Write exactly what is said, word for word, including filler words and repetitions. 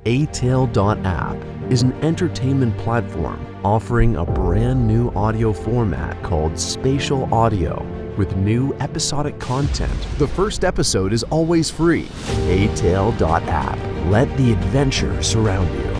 Atale.app is an entertainment platform offering a brand new audio format called spatial audio with new episodic content. The first episode is always free. Atale.app. Let the adventure surround you.